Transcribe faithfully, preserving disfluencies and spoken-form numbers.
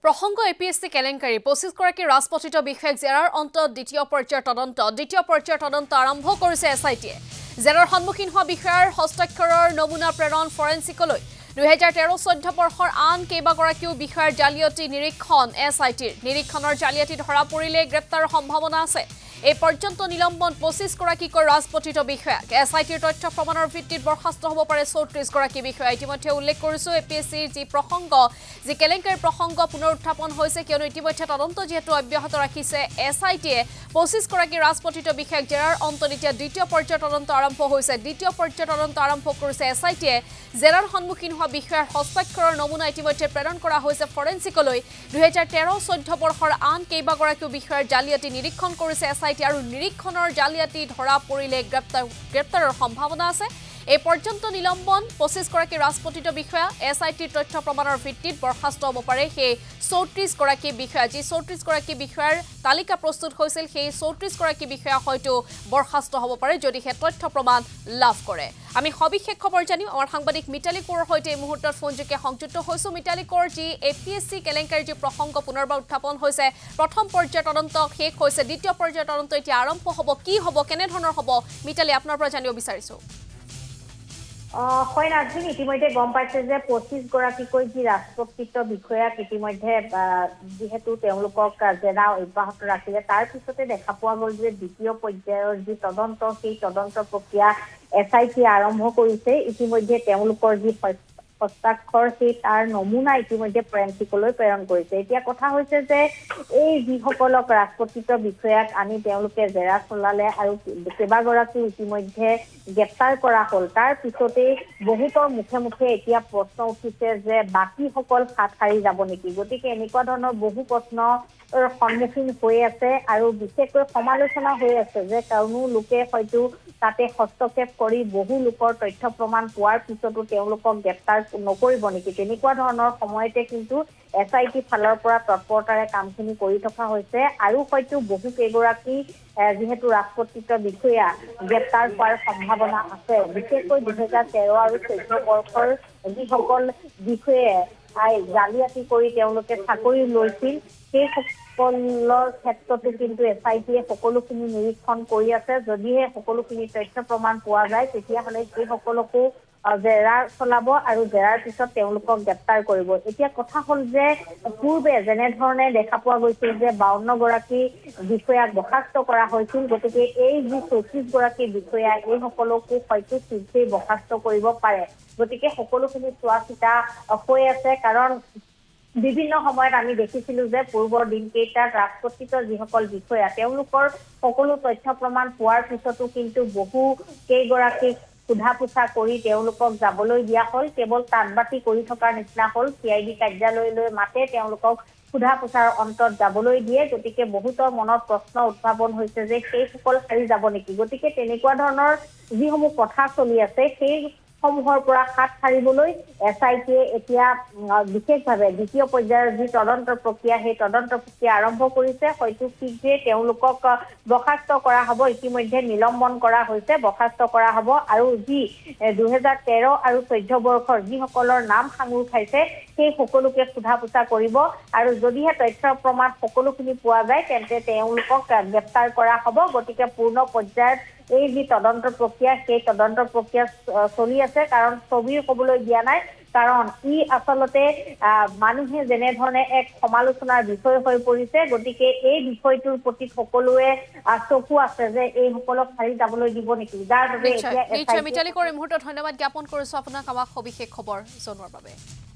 প্ৰসংগ এপিএসসি কেলেংকাৰী পঁচিছ গৰাকী ৰাজপতিত বিষয়ক জেৰাৰ অন্তত দ্বিতীয় পৰ্যায়ৰ তদন্ত দ্বিতীয় পৰ্যায়ৰ তদন্ত আৰম্ভ কৰিছে এছআইটিয়ে জেৰাৰ সন্মুখীন হোৱা বিষয়ৰ হস্তাক্ষৰৰ নমুনা প্ৰেৰণ ফৰেনচিকলৈ দুই হাজাৰ তেৰ চৈধ্য বৰ্ষৰ আন কেইবাগৰাকীও বিষয়ৰ জালিয়াতি নিৰীক্ষণ এছআইটিৰ নিৰীক্ষণৰ জালিয়াতি ধৰা পৰিলে গ্ৰেপ্তাৰৰ সম্ভাৱনা আছে এই পৰ্যন্ত নিলম্বন পঁচিছ গৰাকীকৈ ৰাজপতিত বিষয়াক এছআইটিৰ তথ্য প্ৰমাণৰ ভিত্তিত বৰখাস্ত হ'ব পাৰে চৌত্ৰিছ গৰাকী বিষয়া ইতিমধ্যে উল্লেখ কৰিছো এপিএসসিৰ যি প্ৰসংগ যি কেলেংকাৰী প্ৰসংগ পুনৰ উত্থাপন হৈছে কিয়নো ইতিমধ্যে তদন্ত যেহেতু অব্যাহত ৰাখিছে এছআইটিয়ে পঁচিছ গৰাকী ৰাজপতিত বিষয়াক জেৰাৰ অন্তত এতিয়া দ্বিতীয় পৰ্যায়ৰ তদন্ত আৰম্ভ হৈছে দ্বিতীয় পৰ্যায়ৰ তদন্ত আৰম্ভ কৰিছে এছআইটিয়ে জেৰাৰ সন্মুখীন হোৱা বিষয়াৰ হস্তাক্ষৰৰ নমুনা ইতিমধ্যে প্ৰেৰণ কৰা হৈছে ফৰেনচিকলৈ দুই হাজাৰ তেৰ চৈধ্য বৰ্ষৰ আন কেইবাগৰাকীও বিষয়ৰ জালিয়াতি নিৰীক্ষণ কৰিছে এছআইটি আৰু নিৰীক্ষণৰ জালিয়াতি ধৰা পৰিলে গ্ৰেপ্তাৰ গ্ৰেপ্তাৰৰ সম্ভাৱনা আছে এই পৰ্যন্ত নিলম্বন পঁচিছ গৰাকী ৰাজপতিত বিষয়া এছআইটিৰ তথ্য প্ৰমাণৰ ভিত্তিত বৰখাস্ত হ'ব পাৰে সেই চৌত্ৰিছ গৰাকী বিষয়া যি চৌত্ৰিছ গৰাকী বিষয়াৰ তালিকা প্ৰস্তুত হৈছিল সেই চৌত্ৰিছ গৰাকী বিষয়া হয়তো বৰখাস্ত হ'ব পাৰে যদি হে তথ্য প্ৰমাণ লাভ কৰে আমি সবিশেষ খবৰ জানিম আমাৰ সাংবাদিক মিতালী কোঁৱৰৰ সৈতে এই মুহূৰ্তত ফোনযোগে সংযুক্ত হৈছো মিতালী কোঁৱৰ যি এপিএসসি কেলেংকাৰীৰ যি প্ৰসংগ পুনৰবাৰ উত্থাপন হৈছে প্ৰথম পৰ্যায়ৰ তদন্ত শেষ হৈছে দ্বিতীয় পৰ্যায়ৰ তদন্ত এতিয়া আৰম্ভ হ'ব কি হ'ব কেনে ধৰণৰ হ'ব মিতালী আপোনাৰ পৰা জানিব বিচাৰিছো হয় নাজমিন ইতিমধ্যে গম পাইছে যে পঁচিছ গৰাকীকৈ যি ৰাষ্ট্ৰপতিত্ব বিষয়াক ইতিমধ্যে যিহেতু তেওঁলোকক জেৰা অব্যাহত ৰাখিলে তাৰ পিছতে দেখা পোৱা গ'ল যে দ্বিতীয় পৰ্যায়ৰ যি তদন্ত সেই তদন্ত প্ৰক্ৰিয়া এছআইটি আৰম্ভ কৰিছে ইতিমধ্যে তেওঁলোকৰ যি হস্তাক্ষৰ সেই তাৰ নমুনা ইতিমধ্যে ফৰেনচিকলৈ প্ৰেৰণ কৰিছে এতিয়া কথা হৈছে যে এই যিসকলক ৰাষ্ট্ৰপতিত্ব বিষয়াক আনি তেওঁলোকে জেৰা চলালে আৰু কেইবাগৰাকী ইতিমধ্যে গ্ৰেপ্তাৰ কৰা হ'ল তাৰ পিছতে বহুতৰ মুখে মুখে এতিয়া প্ৰশ্ন উঠিছে যে বাকীসকল হাত সাৰি যাব নেকি গতিকে এনেকুৱা ধৰণৰ বহু প্ৰশ্ন সন্মুখীন হৈ আছে আৰু বিশেষকৈ সমালোচনা হৈ আছে যে কোনো লোকে হয়তো তাতে হস্তক্ষেপ কৰি বহু লোকৰ তথ্য প্ৰমাণ পোৱাৰ পিছতো তেওঁলোকক গ্ৰেপ্তাৰ নকৰিব নেকি তেনেকুৱা ধৰণৰ সময়তে কিন্তু এছআইটি ফালৰ পৰা তৎপৰতাৰে কামখিনি কৰি থকা হৈছে আৰু হয়তো বহু কেইগৰাকী যিহেতু ৰাষ্ট্ৰপতিত্ব বিষয়া গ্ৰেপ্তাৰ হোৱাৰ সম্ভাৱনা আছে বিশেষকৈ দুহেজাৰ তেৰ আৰু চৈধ্য বৰ্ষৰ যিসকল বিষয়াই জালিয়াতি কৰি তেওঁলোকে চাকৰি লৈছিল সেই সকলৰ ক্ষেত্ৰতো কিন্তু এছআইটিয়ে সকলোখিনি নিৰীক্ষণ কৰি আছে যদিহে সকলোখিনি তথ্য প্ৰমাণ পোৱা যায় তেতিয়াহ'লে সেই সকলকো জেৰা চলাব আৰু জেৰাৰ পিছত তেওঁলোকক গ্ৰেপ্তাৰ কৰিব এতিয়া কথা হ'ল যে পূৰ্বে যেনেধৰণে দেখা পোৱা গৈছিল যে বাৱন্ন গৰাকী বিষয়াক বৰ্খাস্ত কৰা হৈছিল গতিকে এই যি চৌত্ৰিছ গৰাকী বিষয়া এই সকলকো হয়তো শীঘ্ৰেই বৰ্খাস্ত কৰিব পাৰে গতিকে সকলোখিনি চোৱা চিতা হৈ আছে কাৰণ বিভিন্ন সময়ত আমি দেখিছিলো যে পূৰ্বৰ দিনকেইটাত ৰাষ্ট্ৰপতিত্ব যিসকল বিষয়া তেওঁলোকৰ সকলো তথ্য প্ৰমাণ পোৱাৰ পিছতো কিন্তু বহু কেইগৰাকীক সোধা পোছা কৰি তেওঁলোকক যাবলৈ দিয়া হ'ল কেৱল তাঁতবাতি কৰি থকাৰ নিচিনা হ'ল চি আই ডি কাৰ্যালয়লৈ মাতে তেওঁলোকক সোধা পোছাৰ অন্তত যাবলৈ দিয়ে গতিকে বহুতৰ মনত প্ৰশ্ন উত্থাপন হৈছে যে সেইসকল সাৰি যাব নেকি গতিকে তেনেকুৱা ধৰণৰ যিসমূহ কথা চলি আছে সেই সমূহৰ পৰা হাত সাৰিবলৈ এছআইটিয়ে এতিয়া বিশেষভাৱে দ্বিতীয় পৰ্যায়ৰ যি তদন্ত প্ৰক্ৰিয়া সেই তদন্ত প্ৰক্ৰিয়া আৰম্ভ কৰিছে হয়তো শীঘ্ৰে তেওঁলোকক বৰ্খাস্ত কৰা হ'ব ইতিমধ্যে নিলম্বন কৰা হৈছে বৰ্খাস্ত কৰা হ'ব আৰু যি দুহেজাৰ তেৰ আৰু চৈধ্য বৰ্ষৰ যিসকলৰ নাম সাঙুৰ খাইছে সেই সকলোকে সোধা পোছা কৰিব আৰু যদিহে তথ্য প্ৰমাণ সকলোখিনি পোৱা যায় তেন্তে তেওঁলোকক গ্ৰেপ্তাৰ কৰা হ'ব গতিকে পূৰ্ণ পৰ্যায়ত এই যি তদন্ত প্ৰক্ৰিয়া সেই তদন্ত প্ৰক্ৰিয়া চলি আছে কাৰণ ছবিৰ ক'বলৈ দিয়া নাই কাৰণ ই আচলতে মানুহে যেনেধৰণে এক সমালোচনাৰ বিষয় হৈ পৰিছে গতিকে এই বিষয়টোৰ প্ৰতি সকলোৱে চকু আছে যে এই সকলক সাৰি যাবলৈ দিব নেকি যাৰ বাবে এতিয়া নিশ্চয় মিতালী কোঁৱৰ এই মুহূৰ্তত ধন্যবাদ জ্ঞাপন কৰিছো আপোনাক আমাক সবিশেষ খবৰ জনোৱাৰ বাবে